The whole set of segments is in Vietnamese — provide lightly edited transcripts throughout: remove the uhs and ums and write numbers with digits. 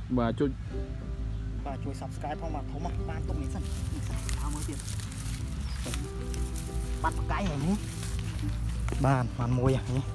và chui subscribe phong mà thấu mặt ban tụng đến sân sao mới tiền bắt cái này nhé bàn hoàn môi à nhé.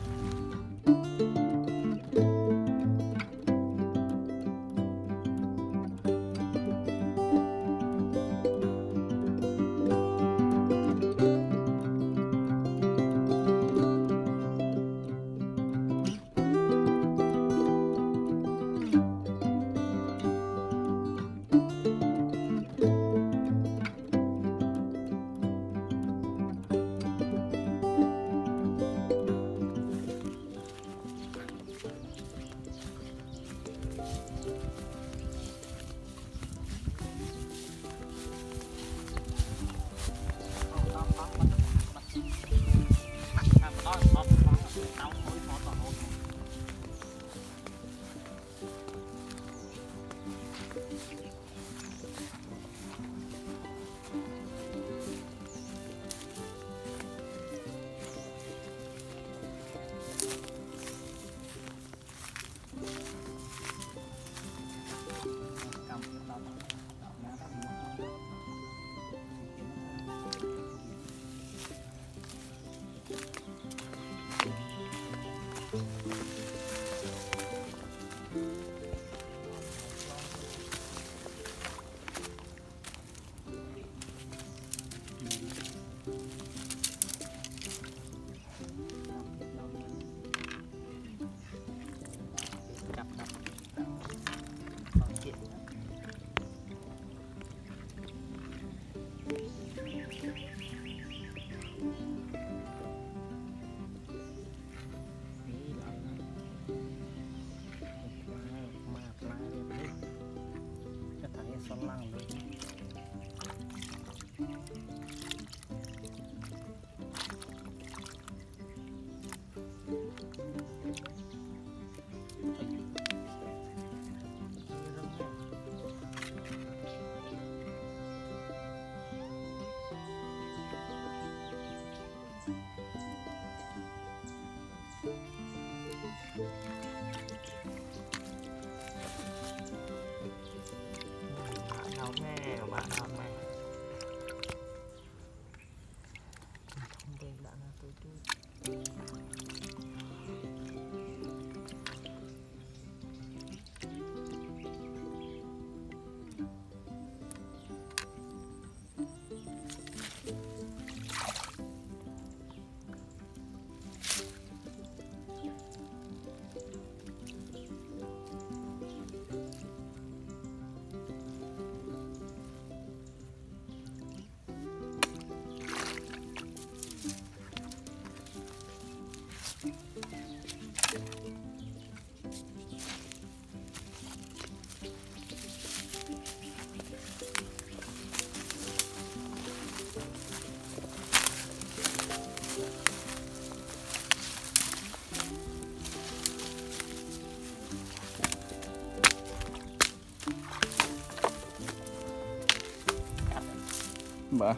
Bà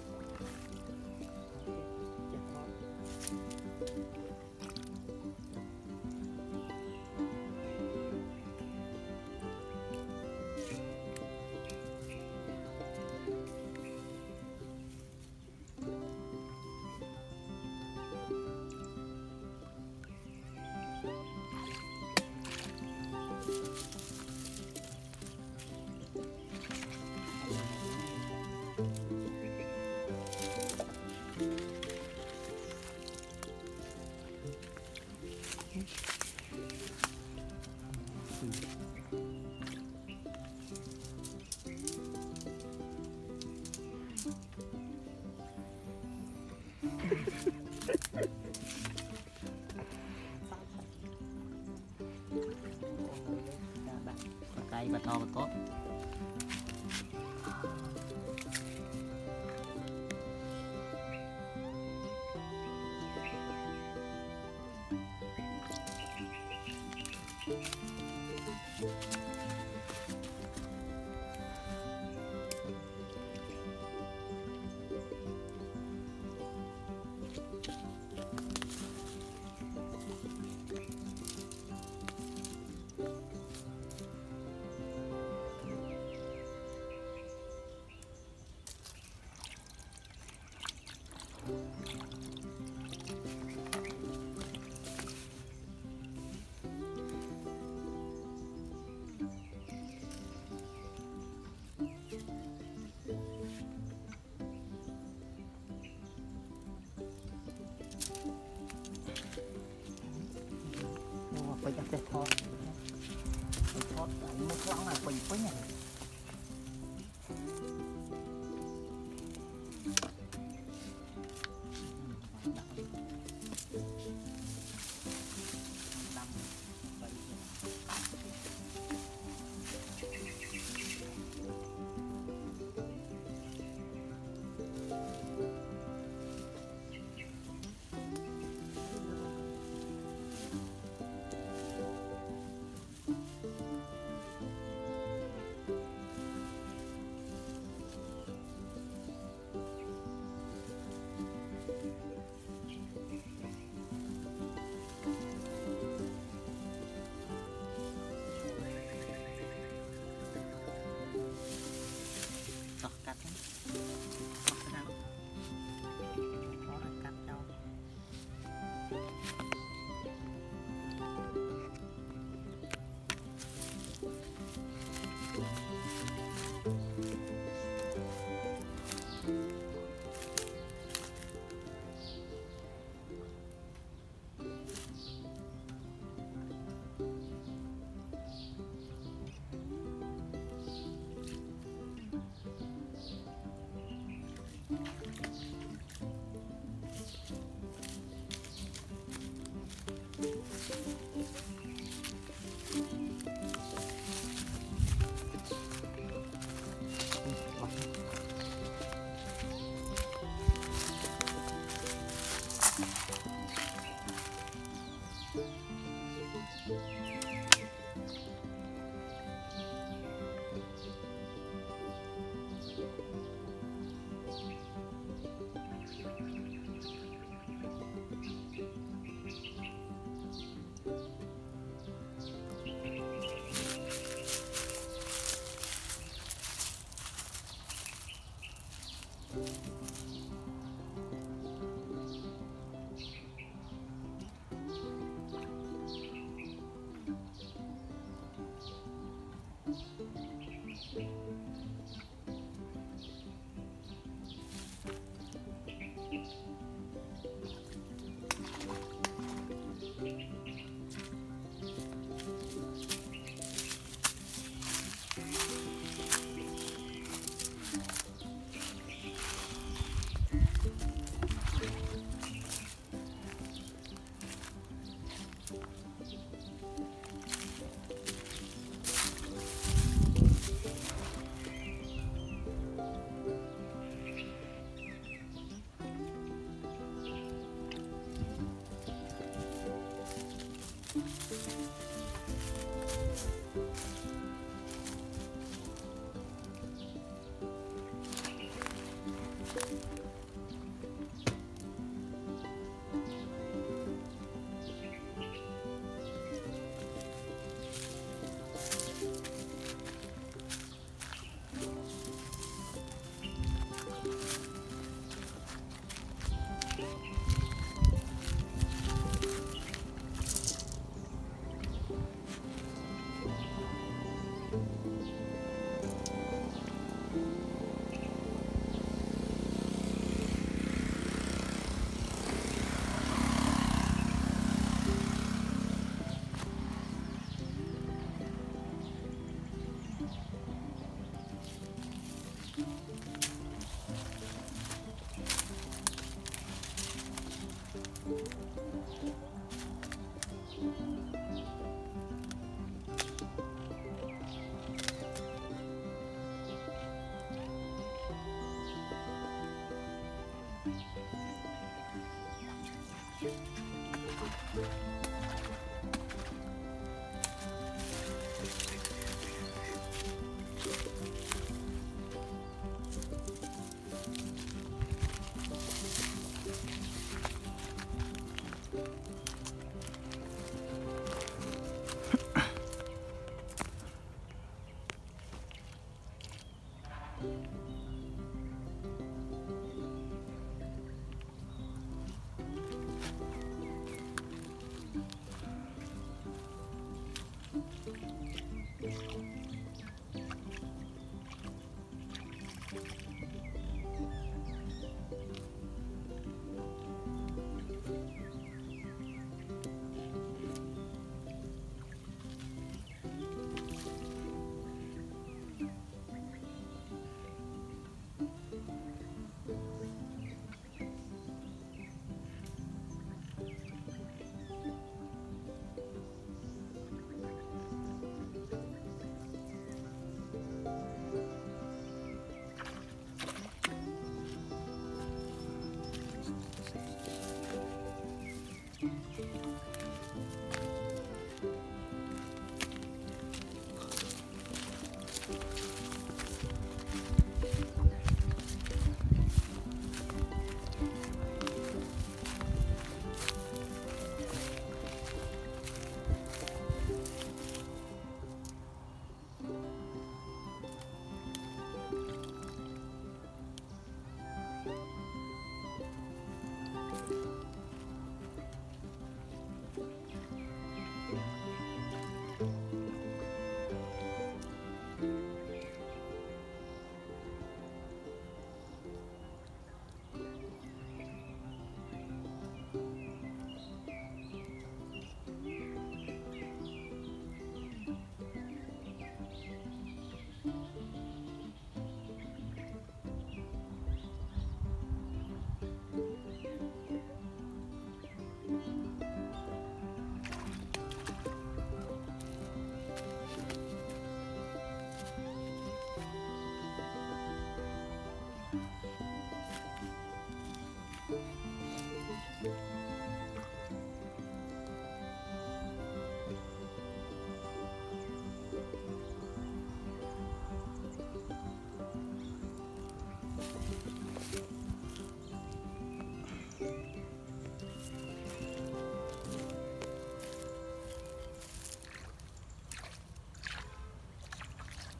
cây bà to bà tốt.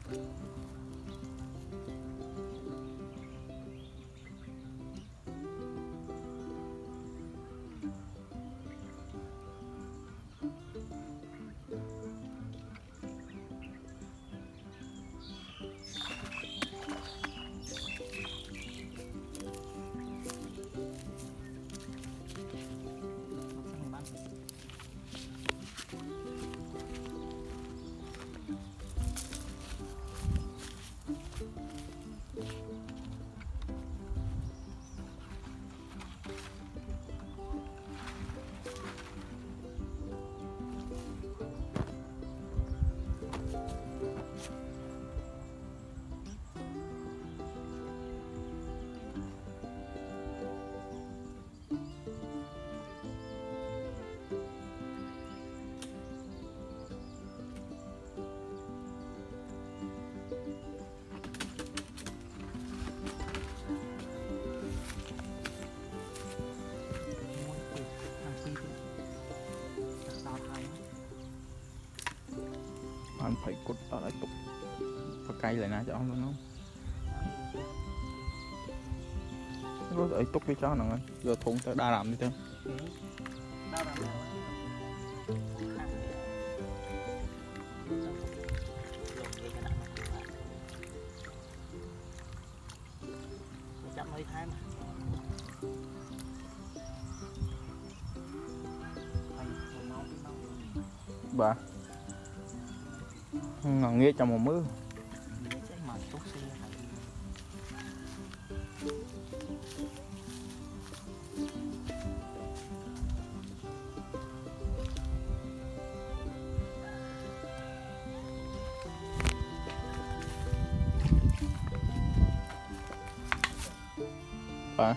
Bạn phải cột ở lại tục và cây lại nè cho ông luôn không có ấy tục đi cho nó giờ thùng tới đa làm đi thêm chậm mấy tháng bà ngon nghe trong một mưa bà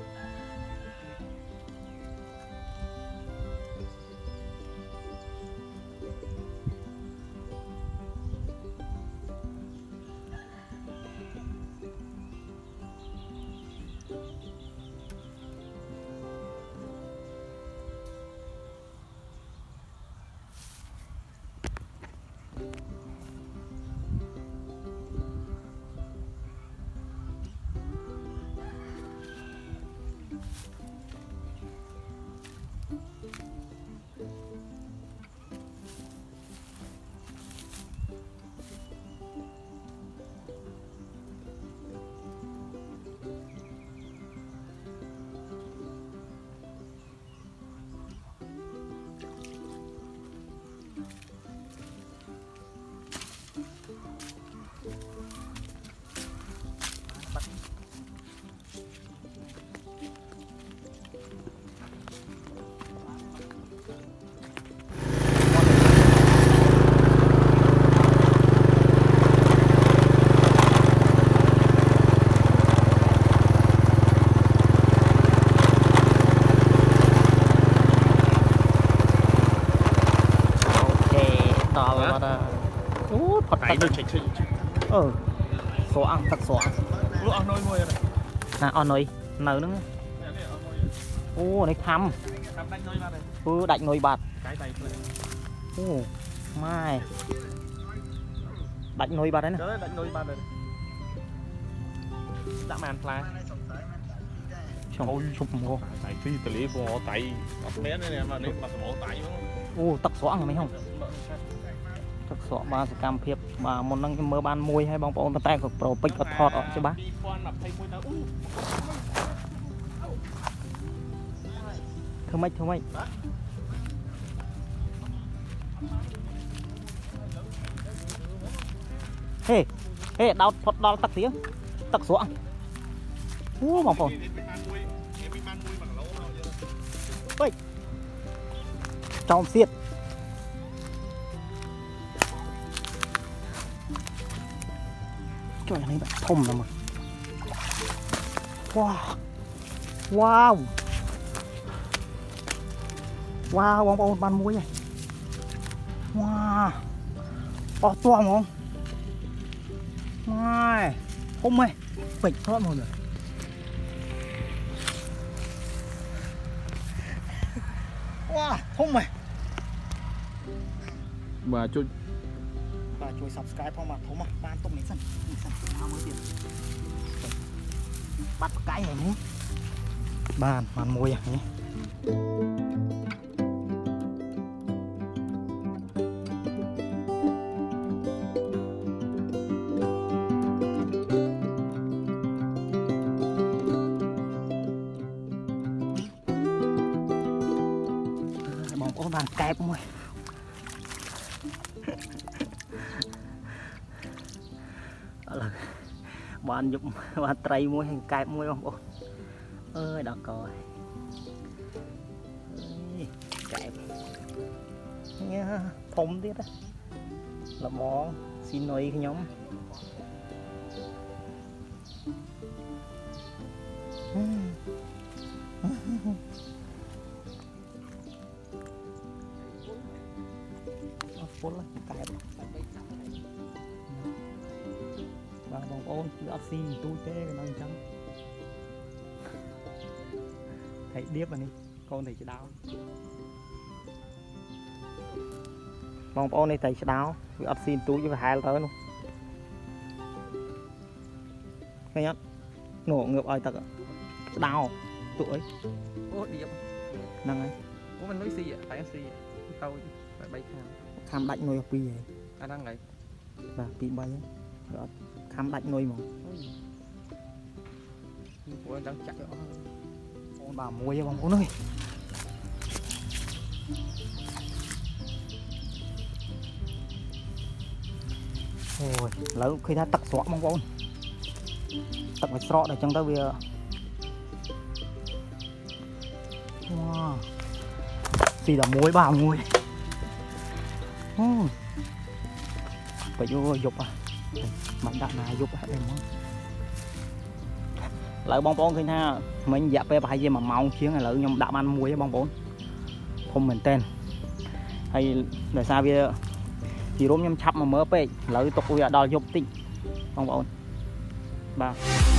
Đấy, nó chạy chạy. Số ăn thật số ăn. Lúc ăn nồi môi rồi. Nè, ăn nồi, nấu nữa. Này thăm. Đánh nồi bạt. Cái tay mai. Đánh nồi bạt đấy nè. Đó, đánh nồi bạt rồi. Đã màn phá. Ôi, chụp mồ. Tại phi tờ lý bò tay. Bé này nè mà nếu mà mổ tay nó. Tắc số ăn rồi mấy không? Tắc số ba sự cam phiệp mà một năng mơ ban môi hay bong bóng tay của pro pick có thọt ở chứ bác. Thưa mấy. Ê, đau tắc tiếng. Tắc số ăn. Bong bóng. Ôi. Trong xiết. Trời này bạn thông lắm rồi. Wow, bong bóng ban muối này. Wow. To không? Wow. Không ơi. Bịch thoát mọi người. Wow, không mày. Bà chút. Bà ជួយ subscribe ផងបាទធំមកបានទុកនេះសិនមកមើលទៀតបាត់ប្រកាយហើយនេះបានមួយហ្នឹងបងប្អូនបានកែបមួយឥឡូវបានយកបានត្រីមួយហើយកែបមួយបងប្អូនអើយដល់កហើយកែបញ៉ាធំទៀតល្មងស៊ីនុយខ្ញុំពុលកែបបាទបងប្អូនគឺអត់ស៊ីទូចទេកណ្ដឹងអញ្ចឹងថៃដៀបអានេះកូនថៃឆ្ដោបងប្អូននេះថៃឆ្ដោវាអត់ស៊ីទូចវាហែលទៅនោះឃើញអត់នោះងើបឲ្យទឹកឆ្ដោទូអីអូដៀបហ្នឹងហើយអូមិននុយស៊ីតែស៊ីទៅ3ខាំដាច់នុយ2ហើយអាហ្នឹងហើយបាទ2 3ហើយអត់ខាំដាច់នុយហ្មងពួកđang chặt rồi con bà muối choបងប្អូនអើយអូយឥឡូវឃើញថាទឹកស្រក់បងប្អូនទឹកវាស្រក់ដល់អញ្ចឹងទៅវាវ៉ាស៊ីតែមួយបាទមួយអូបើយកយប់មិនដាក់ណាយប់ហ្នឹងហ្មងឥឡូវបងប្អូនឃើញថាមិញរយៈពេលប្រហែលជា1ម៉ោងជាងឥឡូវខ្ញុំដាក់បានមួយបងប្អូនធំមែនតើហើយដោយសារវាជារួមខ្ញុំឆាប់មកមើលពេកឥឡូវទុកវាដល់យប់តិចបងប្អូនបាទ